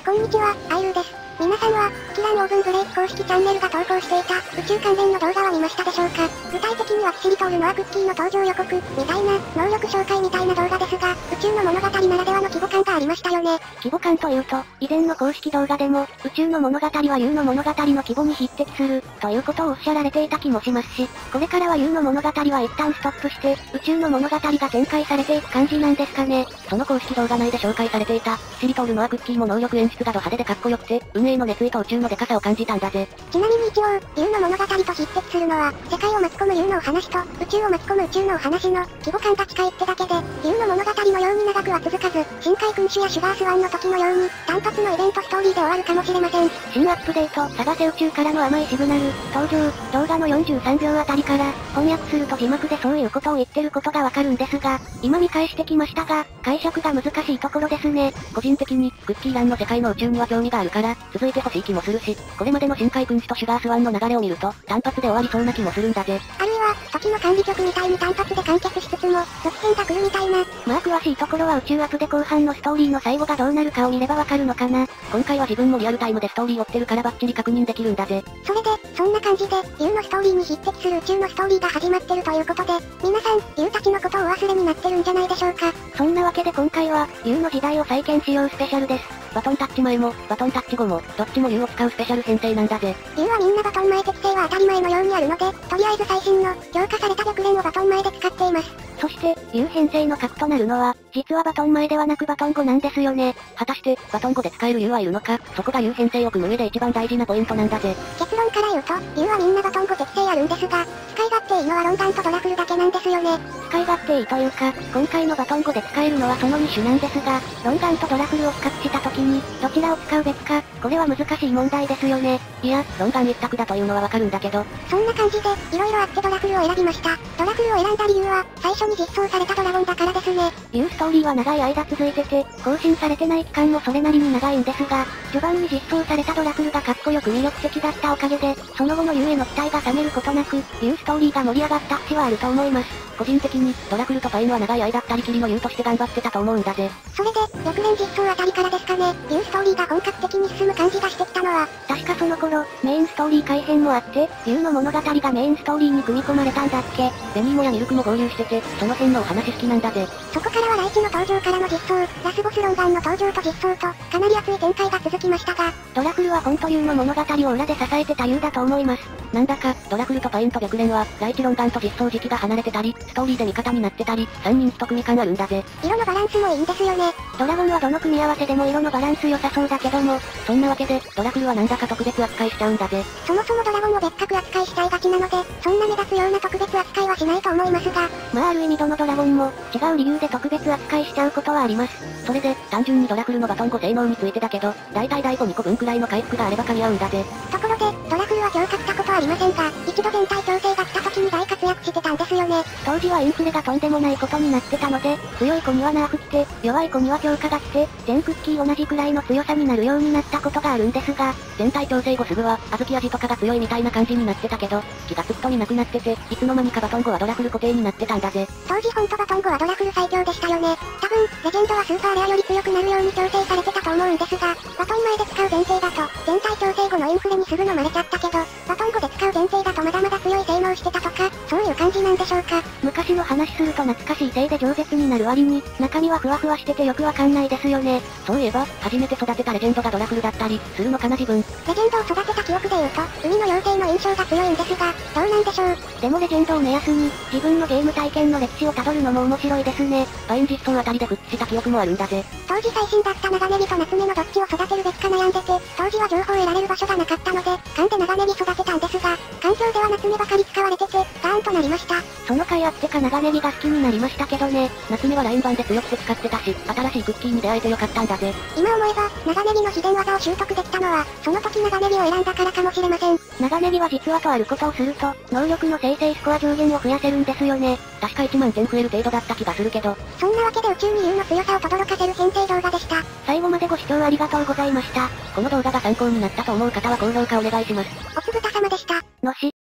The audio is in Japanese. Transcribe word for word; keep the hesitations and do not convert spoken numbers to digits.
こんにちは、アイルーです。皆さんは、キラーのオーブンブレイク公式チャンネルが投稿していた、宇宙関連の動画は見ましたでしょうか？具体的にはキシリトールノアクッキーの登場予告、みたいな、能力紹介みたいな動画ですが、宇宙の物語ならではの規模感がありましたよね。 規模感というと、以前の公式動画でも、宇宙の物語は ユー の物語の規模に匹敵する、ということをおっしゃられていた気もしますし、これからは ユー の物語は一旦ストップして、宇宙の物語が展開されていく感じなんですかね。 その公式動画内で紹介されていた、キシリトールノアクッキーも能力演出がド派手でかっこよくて、運営の熱意と宇宙のデカさを感じたんだぜ。 ちなみに一応、ユー の物語と匹敵するのは、世界を巻き込む ユー のお話と、宇宙を巻き込む宇宙のお話の、規模感が近いってだけで、ユー の物語のように長くは続かず、深海君主やシュガースワンの時のように、単発のイベントストーリーで終わるかもしれません。 新アップデート、探せ宇宙からの甘いシグナル、登場、動画のよんじゅうさんびょうあたりから、翻訳すると字幕でそういうことを言ってることがわかるんですが、今見返してきましたが、解釈が難しいところですね。 個人的に、クッキーランの世界の宇宙には興味があるから、続いてほしい気もするし、これまでの深海君主とシュガースワンの流れを見ると、単発で終わりそうな気もするんだぜ。 あるいは、時の管理局みたいに単発で完結しつつも、続編が来るみたいな。 まあ詳しいところは宇宙アップで後半のストーリーの最後がどうなるかを見ればわかるのかな。 今回は自分もリアルタイムでストーリー追ってるからバッチリ確認できるんだぜ。 それで、そんな感じで、ユーのストーリーに匹敵する宇宙のストーリーが始まってるということで、皆さん、ユーたちのことをお忘れになってるんじゃないでしょうか。 そんなわけで今回は、ユーの時代を再建しようスペシャルです。 バトンタッチ前も、バトンタッチ後も、どっちも ユー を使うスペシャル編成なんだぜ。 ユーはみんなバトン前適性は当たり前のようにあるので、とりあえず最新の、強化された逆連をバトン前で使っています。 そして、ユー編成の核となるのは、実はバトン前ではなくバトン後なんですよね。 果たして、バトン後で使える ユー はいるのか、そこが ユー 編成を組む上で一番大事なポイントなんだぜ。 結論から言うと、ユーはみんなバトン後適性あるんですが、使い勝手いいのはロンガンとドラフルだけなんですよね。 使い勝手いいというか、今回のバトン後で使えるのはそのに種なんですが、ロンガンとドラフルを比較した時に、どちらを使うべきか、これは難しい問題ですよね。 いや、ロンガン一択だというのはわかるんだけど。 そんな感じで、いろいろあってドラフルを選びました。ドラフルを選んだ理由は、最初に実装されたドラゴンだからですね。 ユーストーリーは長い間続いてて、更新されてない期間もそれなりに長いんですが、序盤に実装されたドラフルがかっこよく魅力的だったおかげで、その後のユーへの期待が冷めることなく、ユーストーリーが盛り上がった節はあると思います。 個人的に、ドラフルとパインは長い間二人きりのユーとして頑張ってたと思うんだぜ。 それで、翌年実装あたりからですかね、ユーストーリーが本格的に進む感じがしてきたのは、 確かその頃、メインストーリー改編もあって、ユーの物語がメインストーリーに組み込まれたんだっけ。 ベニーモやミルクも合流してて、その辺のお話好きなんだぜ。 そこからはライチの登場からの実装、ラスボスロンガンの登場と実装と、かなり熱い展開が続きましたが、 ドラフルは本当ユーの物語を裏で支えてたユーだと思います。 なんだか、ドラフルとパインと逆連は、ライチロンガンと実装時期が離れてたり、ストーリーで味方になってたり、さんにん一組感あるんだぜ。 色のバランスもいいんですよね。 ドラゴンはどの組み合わせでも色のバランス良さそうだけども、 そんなわけで、ドラフルはなんだか特別扱いしちゃうんだぜ。 そもそもドラゴンを別格扱いしちゃいがちなので、そんな目立つような特別扱いはしないと思いますが、 まあある意味どのドラゴンも、違う理由で特別扱いしちゃうことはあります。 それで、単純にドラフルのバトン後性能についてだけど、だいたいだいごにこぶんくらいの回復があれば噛み合うんだぜ。 ところで、ドラフルは強化したことありませんが、一度全体調整が来た時に大活躍してたんですよね。 当時はインフレがとんでもないことになってたので、強い子にはナーフ来て、弱い子には強化が来て、全クッキー同じくらいの強さになるようになったことがあるんですが、 全体調整後すぐは、小豆味とかが強いみたいな感じになってたけど、気がつくとになくなってて、いつの間にかバトン後はドラフル固定になってたんだぜ。 当時ほんとバトン後はドラフル最強でしたよね。多分、レジェンドはスーパーレアより強くなるように調整されてたと思うんですが、バトン前で使う前提だと、全体調整後のインフレにすぐ飲まれちゃったけど、バトン後で使う前提だとまだまだ強い性能してたとか、そういう感じなんでしょうか。 昔の話すると懐かしいせいで饒舌になる割に、中身はふわふわしててよくわかんないですよね。 そういえば、初めて育てたレジェンドがドラフルだったり、するのかな自分。 レジェンドを育てた記憶で言うと、海の妖精の印象が強いんですが、どうなんでしょう。 でもレジェンドを目安に、自分のゲーム体験の歴史をたどるのも面白いですね。 パイン実装あたりで復帰した記憶もあるんだぜ。 当時最新だった長ネギと夏目のどっちを育てるべきか悩んでて、当時は情報を得られる場所がなかったので、勘で長ネギ育てたんですが、環境では夏目ばかり使われてて、ガーンとなりました。 その回あってか長ネギが好きになりましたけどね。 夏目はライン版で強くて使ってたし、新しいクッキーに出会えてよかったんだぜ。 今思えば、長ネギの秘伝技を習得できたのは、その時長ネギを選んだからかもしれません。 長ネギは実はとあることをすると、能力の生成スコア上限を増やせるんですよね。 確かいちまんてん増える程度だった気がするけど。 そんなわけで宇宙に ユー の強さを轟かせる編成動画でした。 最後までご視聴ありがとうございました。 この動画が参考になったと思う方は高評価お願いします。 おつぶた様でした。 のし。